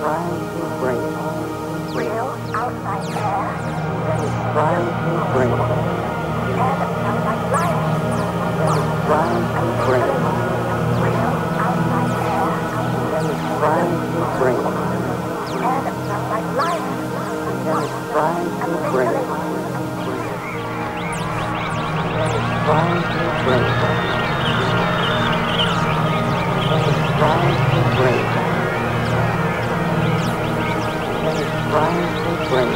trying to break. Real outside air. That is trying to break. Air that smells like life. That is trying to break. Real outside air. That is trying to break. Air that smells like life. That is trying to break. That is trying to break. That is trying to break. That is trying to break.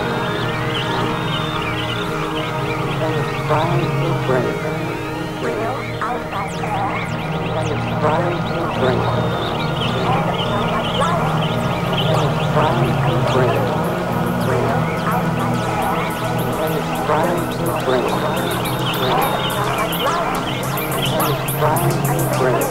That is trying to break. Real outside air. That is trying to break. Air that smells like life. That is trying to break. Real outside air. That is trying to break. Air that smells like life. That is trying to break.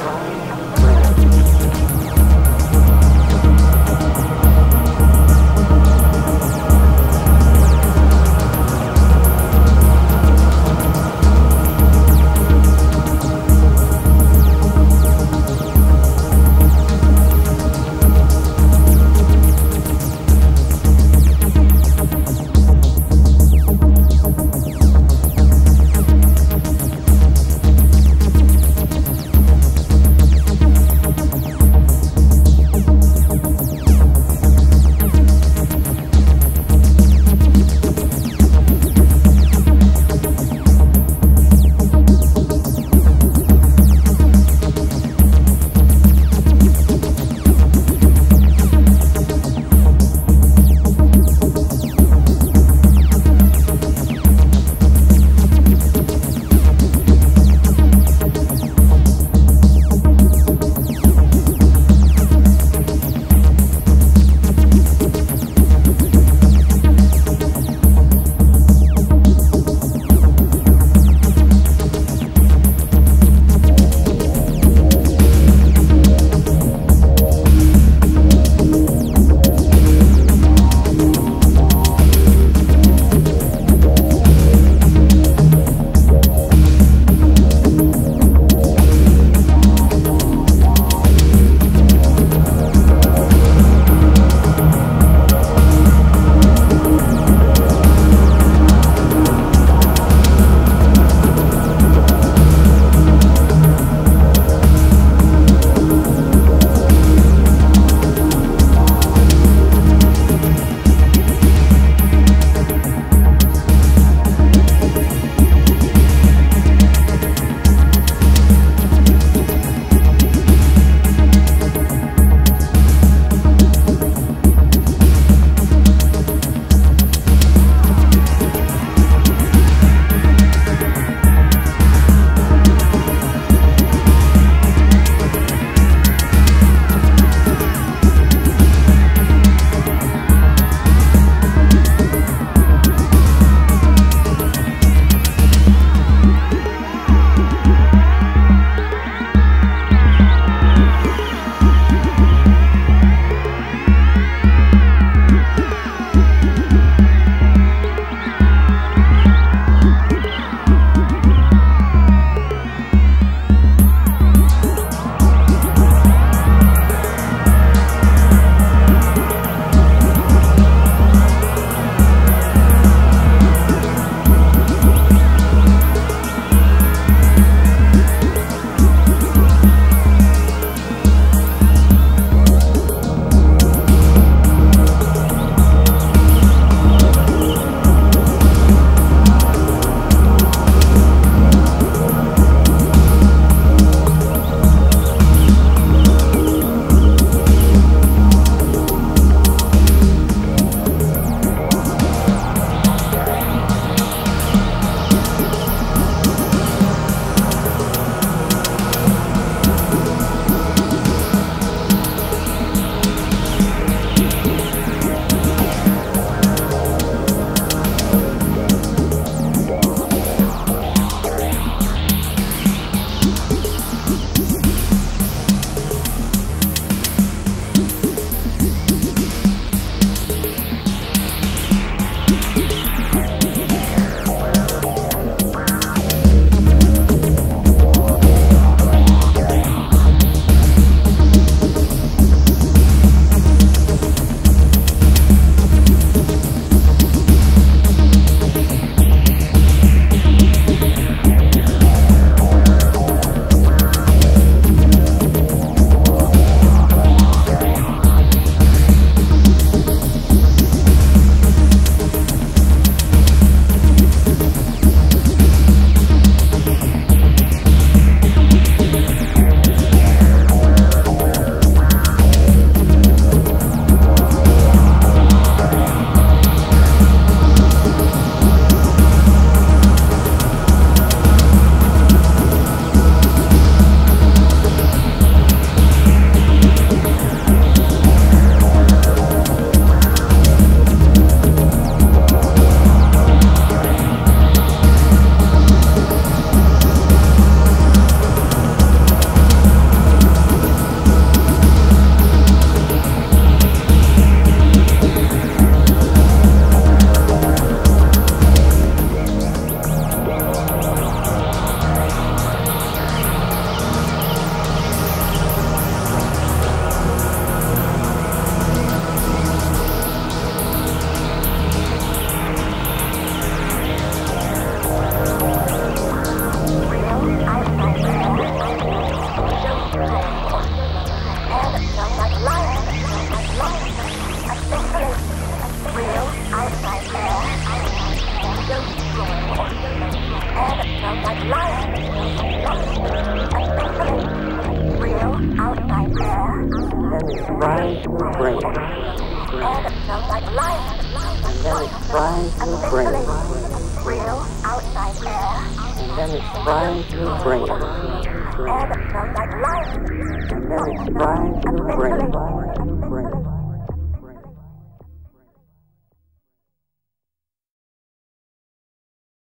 fries your brain. Air that smells like life. And then it fries your brain. Real outside air. And then it fries your brain. Air that smells like life. And then it fries your brain.